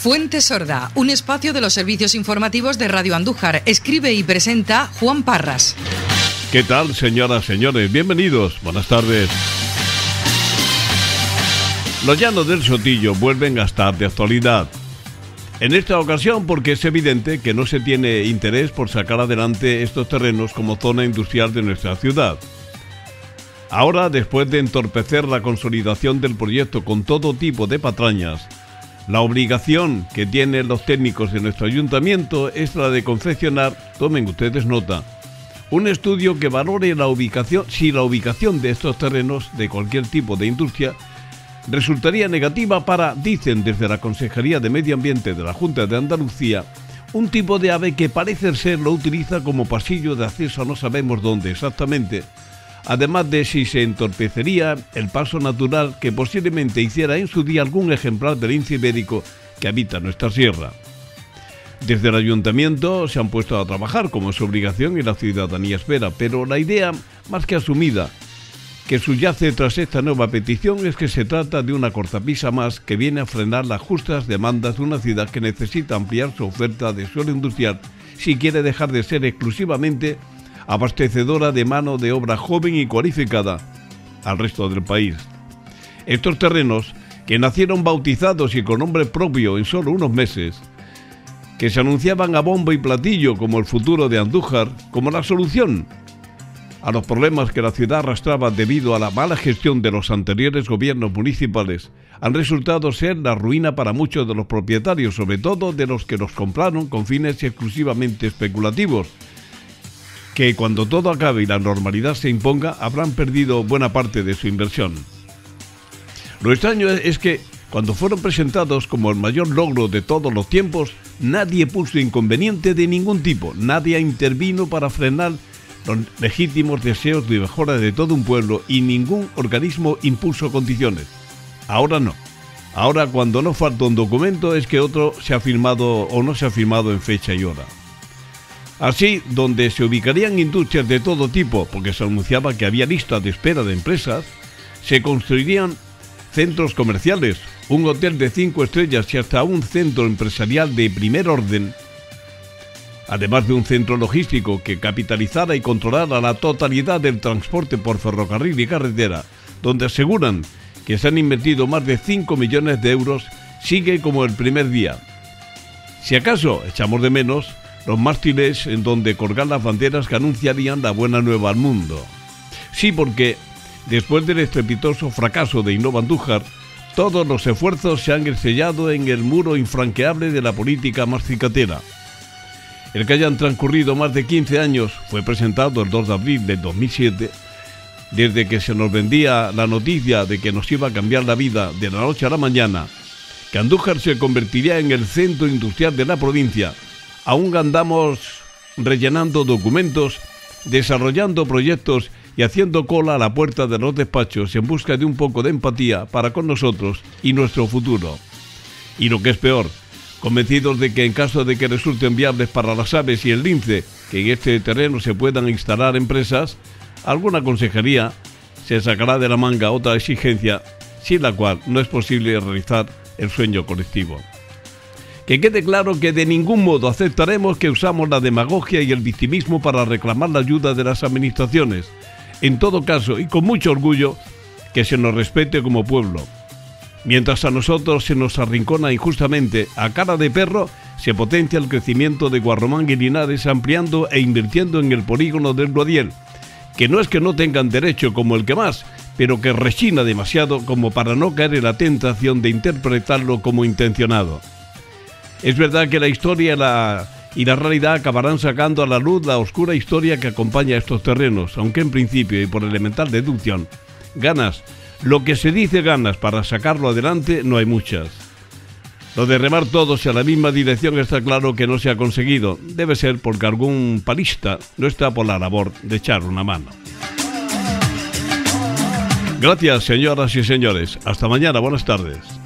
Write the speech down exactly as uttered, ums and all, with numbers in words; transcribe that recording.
Fuente Sorda, un espacio de los servicios informativos de Radio Andújar. Escribe y presenta Juan Parras. ¿Qué tal, señoras, señores? Bienvenidos. Buenas tardes. Los llanos del Sotillo vuelven a estar de actualidad. En esta ocasión porque es evidente que no se tiene interés por sacar adelante estos terrenos como zona industrial de nuestra ciudad. Ahora, después de entorpecer la consolidación del proyecto con todo tipo de patrañas, la obligación que tienen los técnicos de nuestro ayuntamiento es la de confeccionar, tomen ustedes nota, un estudio que valore la ubicación, si la ubicación de estos terrenos de cualquier tipo de industria resultaría negativa para, dicen desde la Consejería de Medio Ambiente de la Junta de Andalucía, un tipo de ave que parece ser lo utiliza como pasillo de acceso a no sabemos dónde exactamente, además de si se entorpecería el paso natural que posiblemente hiciera en su día algún ejemplar del lince ibérico que habita nuestra sierra. Desde el ayuntamiento se han puesto a trabajar como es su obligación y la ciudadanía espera, pero la idea, más que asumida, que subyace tras esta nueva petición es que se trata de una cortapisa más que viene a frenar las justas demandas de una ciudad que necesita ampliar su oferta de suelo industrial si quiere dejar de ser exclusivamente abastecedora de mano de obra joven y cualificada al resto del país. Estos terrenos, que nacieron bautizados y con nombre propio en solo unos meses, que se anunciaban a bombo y platillo como el futuro de Andújar, como la solución a los problemas que la ciudad arrastraba debido a la mala gestión de los anteriores gobiernos municipales, han resultado ser la ruina para muchos de los propietarios, sobre todo de los que los compraron con fines exclusivamente especulativos, que cuando todo acabe y la normalidad se imponga, habrán perdido buena parte de su inversión. Lo extraño es que, cuando fueron presentados como el mayor logro de todos los tiempos, nadie puso inconveniente de ningún tipo, nadie intervino para frenar los legítimos deseos de mejora de todo un pueblo y ningún organismo impuso condiciones. Ahora no. Ahora, cuando no falta un documento, es que otro se ha firmado o no se ha firmado en fecha y hora. Así, donde se ubicarían industrias de todo tipo, porque se anunciaba que había lista de espera de empresas, se construirían centros comerciales, un hotel de cinco estrellas y hasta un centro empresarial de primer orden, además de un centro logístico que capitalizara y controlara la totalidad del transporte por ferrocarril y carretera, donde aseguran que se han invertido más de cinco millones de euros, sigue como el primer día. Si acaso echamos de menos los mástiles en donde colgar las banderas que anunciarían la buena nueva al mundo. Sí, porque después del estrepitoso fracaso de Innova Andújar, todos los esfuerzos se han estrellado en el muro infranqueable de la política más cicatera. El que hayan transcurrido más de quince años fue presentado el dos de abril del dos mil siete, desde que se nos vendía la noticia de que nos iba a cambiar la vida de la noche a la mañana, que Andújar se convertiría en el centro industrial de la provincia. Aún andamos rellenando documentos, desarrollando proyectos y haciendo cola a la puerta de los despachos en busca de un poco de empatía para con nosotros y nuestro futuro. Y lo que es peor, convencidos de que en caso de que resulten viables para las aves y el lince, que en este terreno se puedan instalar empresas, alguna consejería se sacará de la manga otra exigencia, sin la cual no es posible realizar el sueño colectivo. Que quede claro que de ningún modo aceptaremos que usamos la demagogia y el victimismo para reclamar la ayuda de las administraciones. En todo caso, y con mucho orgullo, que se nos respete como pueblo. Mientras a nosotros se nos arrincona injustamente a cara de perro, se potencia el crecimiento de Guarromán y Linares ampliando e invirtiendo en el polígono del Guadiel, que no es que no tengan derecho como el que más, pero que rechina demasiado como para no caer en la tentación de interpretarlo como intencionado. Es verdad que la historia la, y la realidad acabarán sacando a la luz la oscura historia que acompaña a estos terrenos, aunque en principio y por elemental deducción, ganas, lo que se dice ganas para sacarlo adelante, no hay muchas. Lo de remar todos a la misma dirección está claro que no se ha conseguido, debe ser porque algún palista no está por la labor de echar una mano. Gracias, señoras y señores. Hasta mañana, buenas tardes.